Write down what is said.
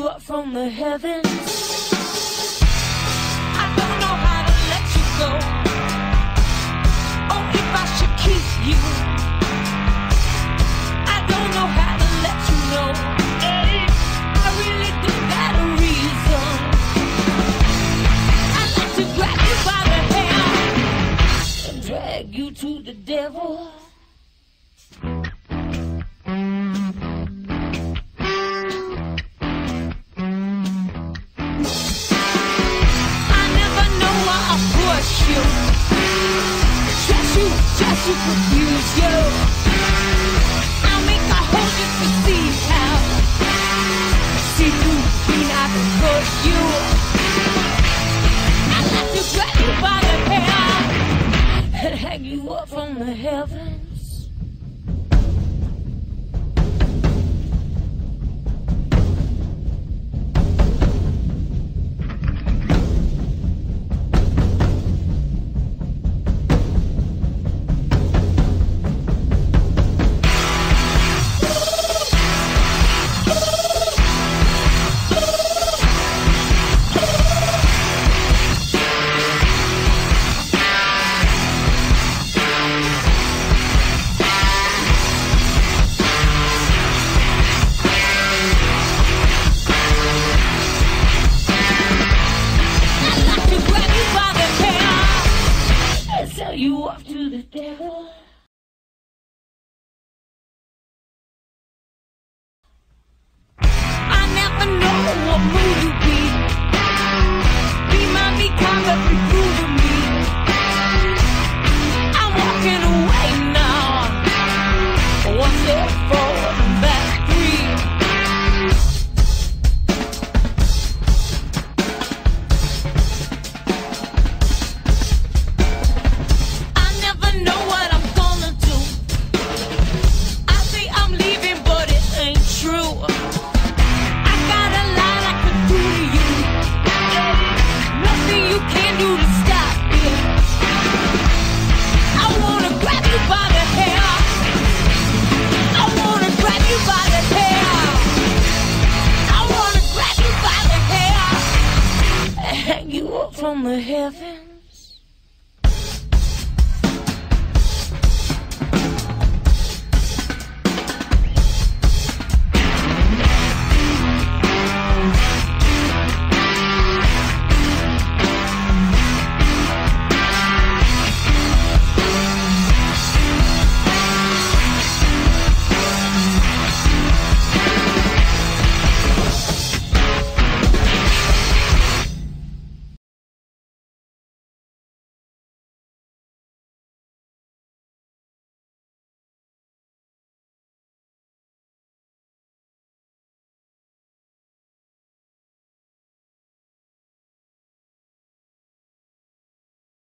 you up from the heavens. I don't know how to let you go, or if I should keep you. I don't know how to let you know. I really don't got a reason. I'd like to grab you by the hair and drag you to the devil. Just to confuse you, I'll make a hole just to see how. See through green, I can hurt you. I'd like to grab you by the hair and hang you up from the heavens. You off to the devil. I never know what mood you be. Be my be kind of reproving me. I'm walking away now. One step forward and back three. From the heavens.